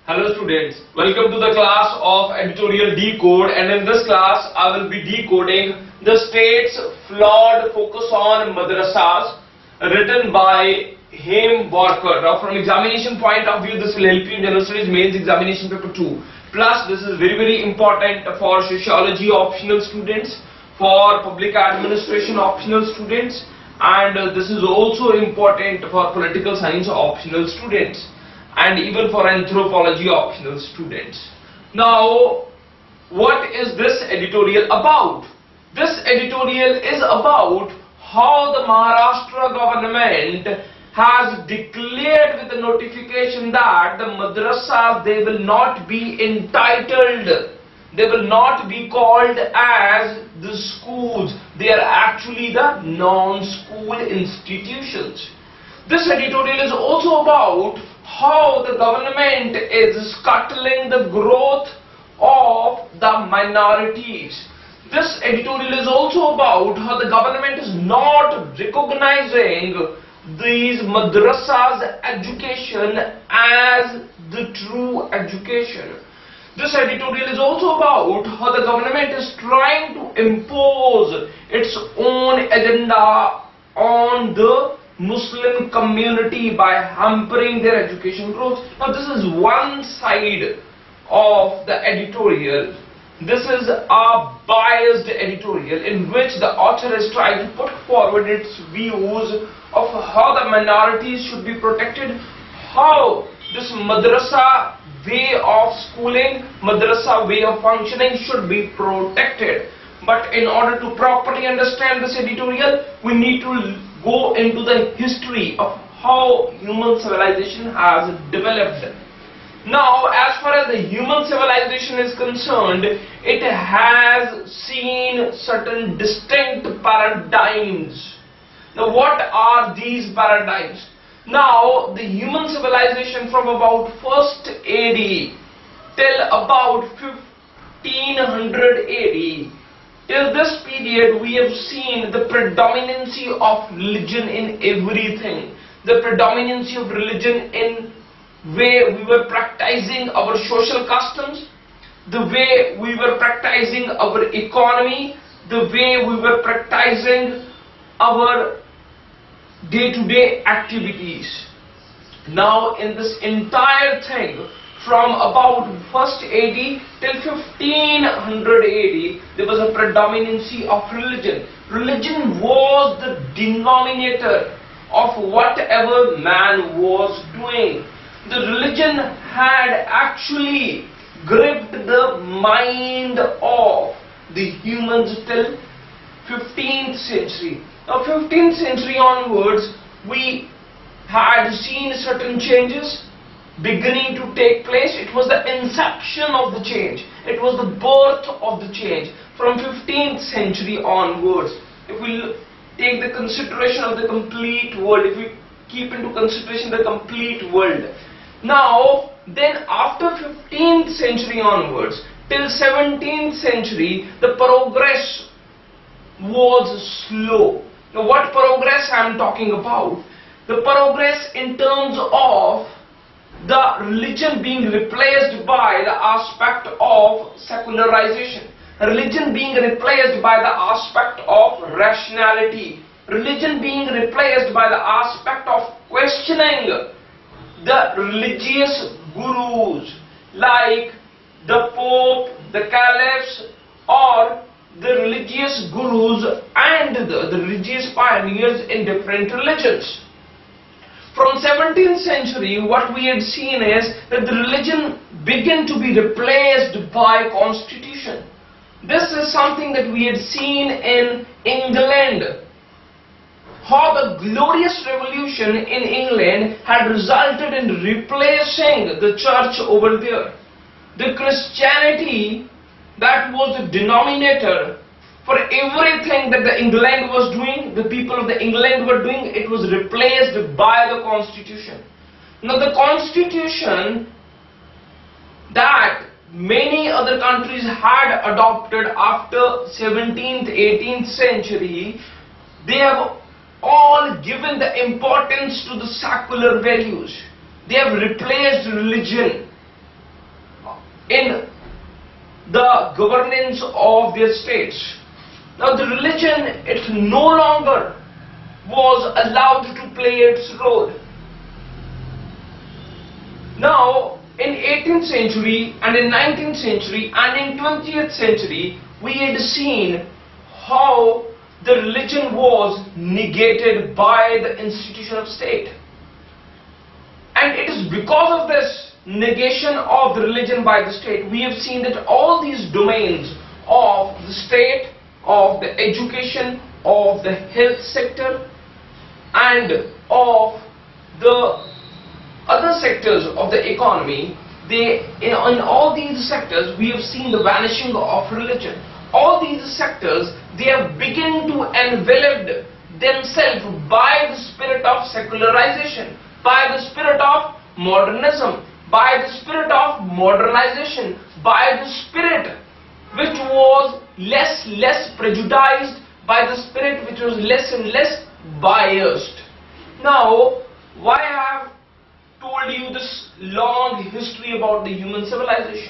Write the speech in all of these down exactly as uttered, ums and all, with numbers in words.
Hello students, welcome to the class of Editorial Decode, and in this class I will be decoding the state's flawed focus on madrasas written by Hem Barker. Now from examination point of view, this will help you in General Studies Mains Examination Paper two. Plus this is very very important for sociology optional students, for public administration optional students, and uh, this is also important for political science optional students, and even for anthropology optional students. Now, what is this editorial about? This editorial is about how the Maharashtra government has declared with the notification that the madrasas, they will not be entitled, they will not be called as the schools, they are actually the non-school institutions. This editorial is also about how the government is scuttling the growth of the minorities. This editorial is also about how the government is not recognizing these madrasas education as the true education. This editorial is also about how the government is trying to impose its own agenda on the Muslim community by hampering their education growth. Now this is one side of the editorial. This is a biased editorial in which the author is trying to put forward its views of how the minorities should be protected, how this madrasa way of schooling, madrasa way of functioning should be protected. But in order to properly understand this editorial, we need to go into the history of how human civilization has developed. Now, as far as the human civilization is concerned, it has seen certain distinct paradigms. Now, what are these paradigms? Now, the human civilization from about first A D till about fifteen hundred A D, till this period, we have seen the predominancy of religion in everything. The predominancy of religion in way we were practicing our social customs, the way we were practicing our economy, the way we were practicing our day-to-day activities. Now in this entire thing, from about first A D till fifteen hundred A D, there was a predominancy of religion. Religion was the denominator of whatever man was doing. The religion had actually gripped the mind of the humans till fifteenth century. Now fifteenth century onwards, we had seen certain changes beginning to take place. It was the inception of the change. It was the birth of the change from fifteenth century onwards. If we take the consideration of the complete world, if we keep into consideration the complete world. Now, then after fifteenth century onwards till seventeenth century, the progress was slow. Now, what progress I am talking about? The progress in terms of the religion being replaced by the aspect of secularization, religion being replaced by the aspect of rationality, religion being replaced by the aspect of questioning the religious gurus like the Pope, the Caliphs, or the religious gurus and the, the religious pioneers in different religions. From seventeenth century, what we had seen is that the religion began to be replaced by constitution. This is something that we had seen in England. How the glorious revolution in England had resulted in replacing the church over there. The Christianity that was the denominator for everything that the England was doing, the people of the England were doing, it was replaced by the constitution. Now the constitution that many other countries had adopted after seventeenth, eighteenth century, they have all given the importance to the secular values. They have replaced religion in the governance of their states. Now the religion, it no longer was allowed to play its role. Now in eighteenth century and in nineteenth century and in twentieth century, we had seen how the religion was negated by the institution of state. And it is because of this negation of the religion by the state, we have seen that all these domains of the state, of the education, of the health sector, and of the other sectors of the economy, they, in, in all these sectors, we have seen the vanishing of religion. All these sectors, they have begun to envelop themselves by the spirit of secularization, by the spirit of modernism, by the spirit of modernization, by the spirit which was less less prejudiced, by the spirit which was less and less biased. Now, why I have told you this long history about the human civilization?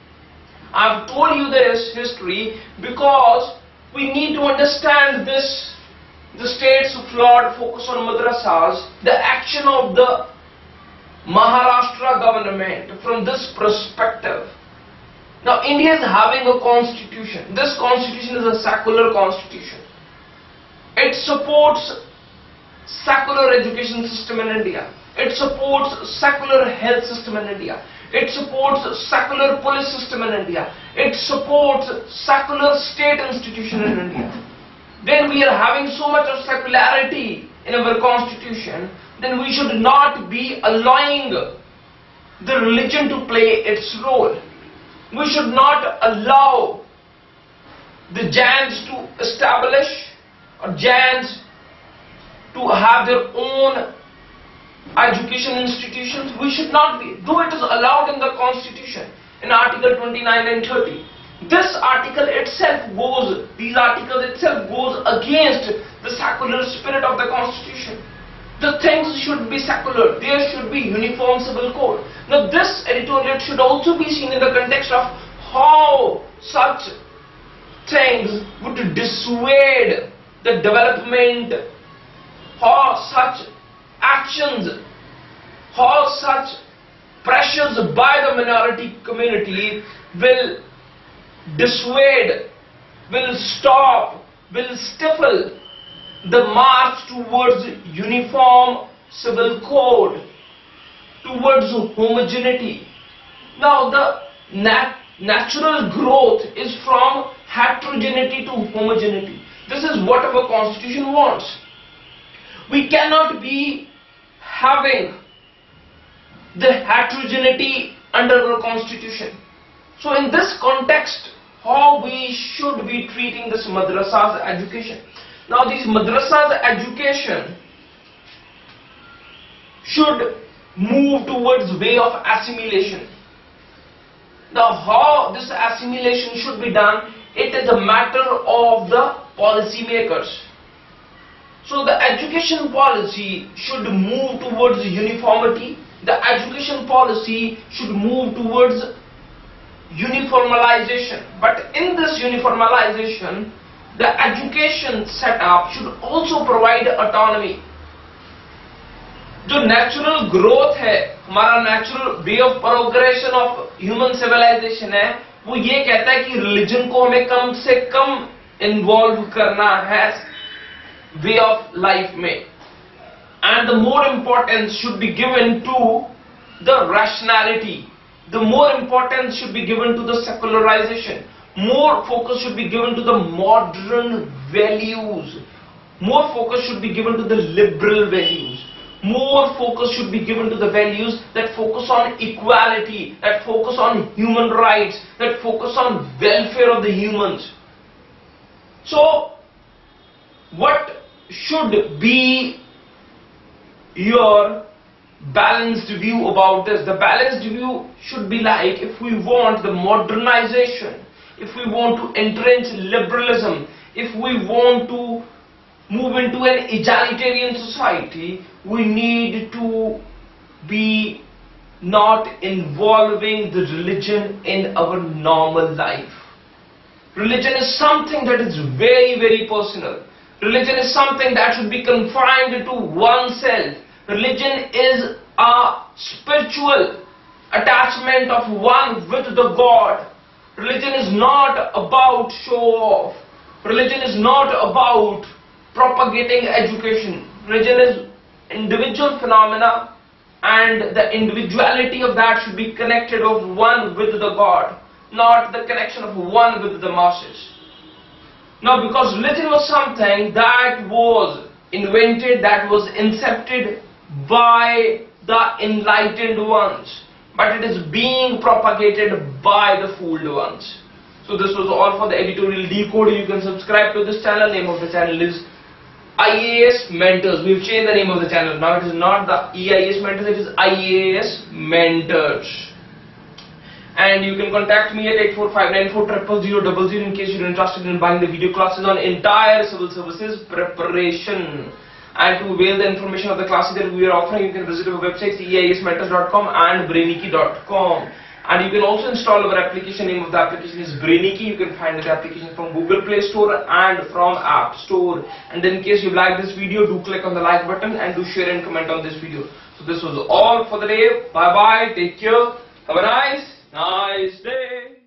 I have told you this history because we need to understand this, the state's flawed focus on madrasas, the action of the Maharashtra government from this perspective. Now India is having a constitution. This constitution is a secular constitution. It supports secular education system in India. It supports secular health system in India. It supports secular police system in India. It supports secular state institution in India. Then we are having so much of secularity in our constitution, then we should not be allowing the religion to play its role. We should not allow the Jains to establish, or Jains to have their own education institutions. We should not be, though it is allowed in the constitution in article twenty-nine and thirty. This article itself goes, these articles itself goes against the secular spirit of the constitution. The things should be secular, there should be uniform civil code. Now this editorial should also be seen in the context of how such things would dissuade the development, how such actions, how such pressures by the minority community will dissuade, will stop, will stifle the march towards uniform civil code, towards homogeneity. Now the nat natural growth is from heterogeneity to homogeneity. This is what our constitution wants. We cannot be having the heterogeneity under our constitution. So in this context, how we should be treating this madrasas education? Now these madrasas education should move towards way of assimilation. Now how this assimilation should be done, it is a matter of the policy makers. So the education policy should move towards uniformity. The education policy should move towards uniformalization. But in this uniformalization, the education setup should also provide autonomy. जो natural growth है, हमारा natural way of progression of human civilization है, वो ये कहता है कि religion को हमें कम से कम involve करना है way of life में. And the more importance should be given to the rationality. The more importance should be given to the secularization. More focus should be given to the modern values. More focus should be given to the liberal values. More focus should be given to the values that focus on equality, that focus on human rights, that focus on welfare of the humans. So, what should be your balanced view about this? The balanced view should be like, if we want the modernization, if we want to entrench liberalism, if we want to move into an egalitarian society, we need to be not involving the religion in our normal life. Religion is something that is very, very personal. Religion is something that should be confined to oneself. Religion is a spiritual attachment of one with the God. Religion is not about show off. Religion is not about propagating education. Religion is individual phenomena, and the individuality of that should be connected of one with the God, not the connection of one with the masses. Now, because religion was something that was invented, that was incepted by the enlightened ones, but it is being propagated by the fooled ones. So this was all for the editorial decode. You can subscribe to this channel. Name of the channel is I A S Mentors. We've changed the name of the channel. Now it is not the E I A S Mentors, it is I A S Mentors. And you can contact me at eight four five nine four zero zero zero zero zero in case you're interested in buying the video classes on entire civil services preparation. And to avail the information of the classes that we are offering, you can visit our websites E I A S mentors dot com and brainicky dot com. And you can also install our application. Name of the application is Brainicky. You can find the application from Google Play Store and from App Store. And in case you like this video, do click on the like button and do share and comment on this video. So this was all for the day. Bye bye. Take care. Have a nice, nice day.